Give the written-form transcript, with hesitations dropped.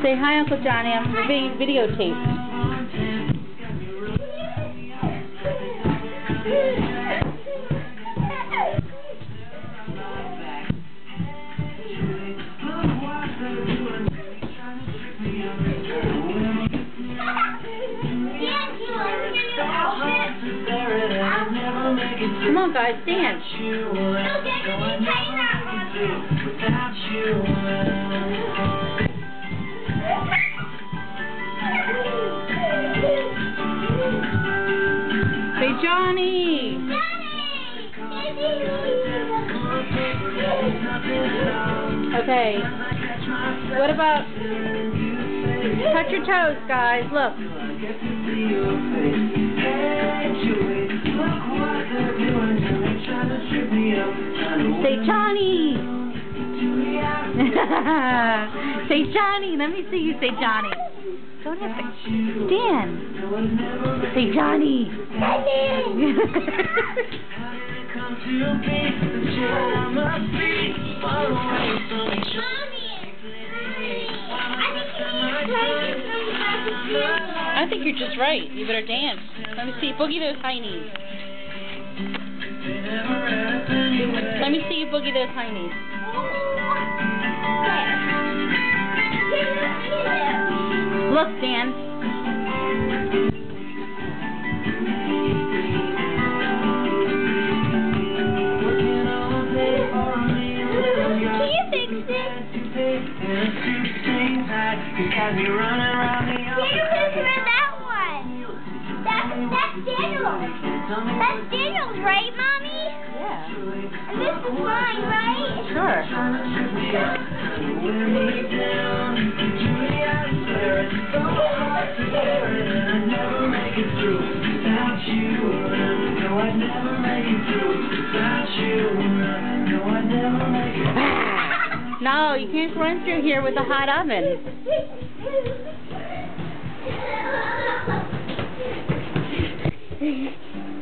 Say hi, Uncle Johnny. I'm videotape. Come on, guys, dance. Say Johnny. Okay. What about touch your toes, guys? Look. Say Johnny. Say Johnny. Let me see you say Johnny. Don't have to stand. Say Johnny. I think you're just right. You better dance. Let me see. Boogie those high knees. Let me see you boogie those high knees. Look, Dan. Can you fix this? Can you fix that one? That's Daniel. That's Daniel's, right, Mommy? Yeah. And this is mine, right? Sure. No, you can't run through here with a hot oven.